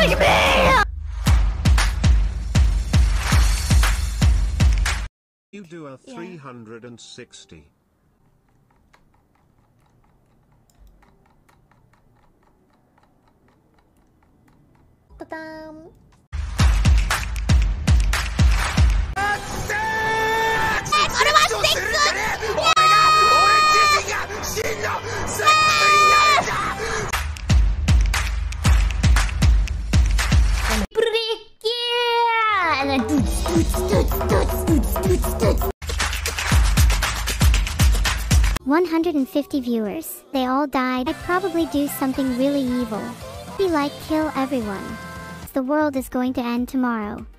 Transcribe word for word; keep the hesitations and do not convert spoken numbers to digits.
You do a three hundred sixty. Ta-dam! one hundred fifty viewers. They all died. I'd probably do something really evil. Be like kill everyone. The world is going to end tomorrow.